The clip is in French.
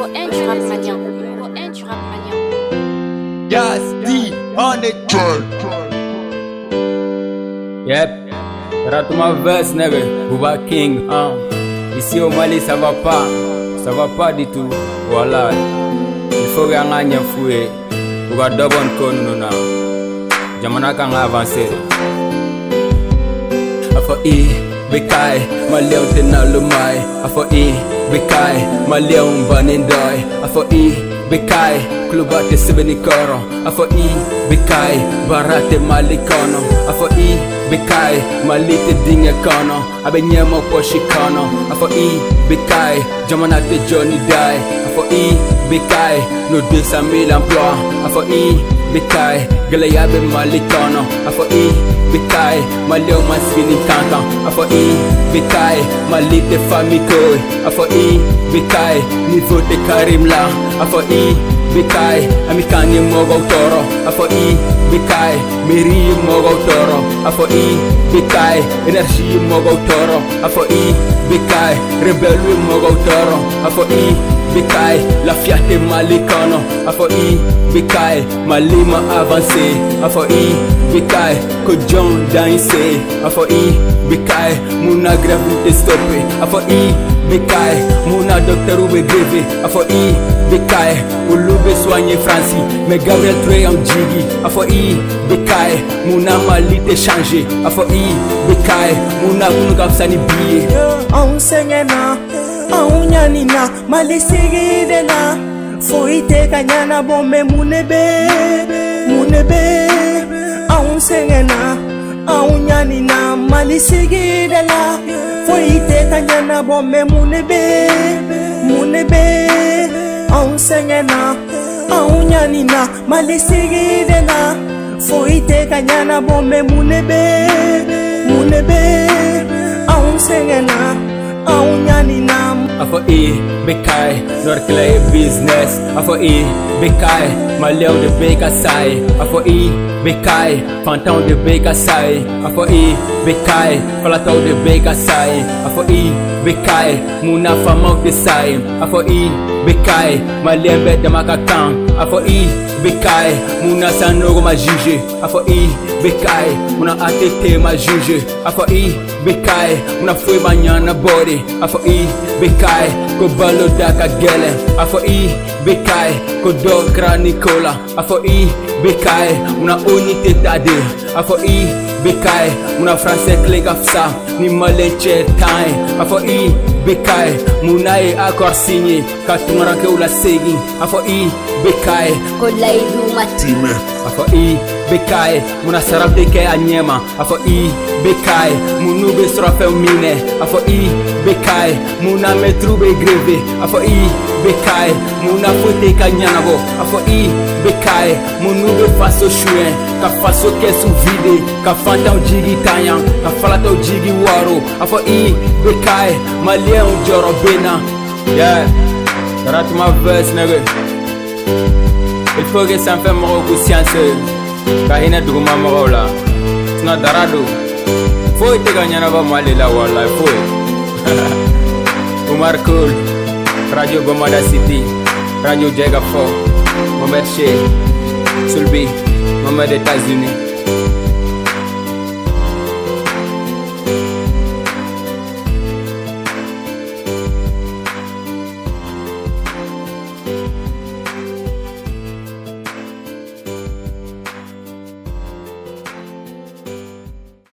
YAÇ-D on the track. Yep, rate ma verse, nègre. BOUBA KING, Ici au Mali, ça va pas du tout. Voilà, il faut que l'on ait fouillé. Pour que l'on ait jamana kan avancer. Afo I.B.K, Malien tena lumai. Afo I.B.K, Malien banindoi. Afo I.B.K, klubate sebeni koro. Afo I.B.K, barate malikono. Afo I.B.K, malite dinge kono. Abenyemo poshikono. Afo I.B.K, jamana te Johnny die. Afo I.B.K, no 200 000 emplois. Afo I.B.K, galayabe malikono. Afo I.B.K, malio masfini tantan. Afo I.B.K, malite famiko. Afo I.B.K, niveau de Karim la. Afo I.B.K, amikani mogo toro. Afo I.B.K, meri mogo toro. Afo I.B.K, energie mogo toro. Afo I.B.K, rebelle mogo toro. Afo I.B.K, la fiate malikono. Afo I.B.K, malima avancé. Afo I.B.K, ko John danse. Afo I.B.K, muna gravité stoppé. Afo I.B.K, muna docteur ube greve. Afo I.B.K, ulube soigné Franci. Mais Gabriel Trey en jigi. Afo I.B.K, muna malite changé. Afo I.B.K, muna kunu kapsani biye. On sengena, on nyanina, malisigi de la. Foite kanyana bombe munebe. On sengena, on nyanina, malisigi de la. Foite kanyana bombe munebe. On sengena, on nyanina, malisigi de la. Foite kanyana bombe munebe. On sengena, on nyanina. Afo I.B.K, Norclay business. Afo I.B.K, Malheur de Bécassai. Afo I.B.K, Fantan de Bécassai. Afo I.B.K, Falatou de Bécassai. Afo I.B.K, Mouna Famau de Sai. Afo I.B.K, Malembe de Macacan. Afo I.B.K, Mouna Sanogo ma juge. Afo I.B.K, Mouna ATT ma juge. Afo I.B.K, Mouna Foué Banyana Body. Afo I.B.K, ko balo daka gele. Afo I.B.K, ko dokra Nicola. Afo I.B.K, una unité tade. Afo I.B.K, una français klegafsa. Ni malenche time. Afo I.B.K, muna e accord signé. Katungaranke ula segi. Afo I.B.K, ko laidu matime. Afo I.B.K, muna sarabde ke anyema. Afo I.B.K, munube srafe mine. Afo I.B.K, muna metrube greve. Afo I.B.K, muna fote kanyanabo. Afo I.B.K, munube faso chuen. Ka faso kesu vide. Ka fanta jigi tanyan. Ka falata jigi waro. Afo I.B.K, malien joro bena. Yeah, rate ma verse nègre. Il faut que ça me fait moro conscience. Kahina duguma moro la. Sina darado. Faut te gagner na ba mali la wala faut. Omar Cool, Radio BAMADA-CITY, Radio Jega 4, Mohamed Che, Sulbi, Mohamed États-Unis.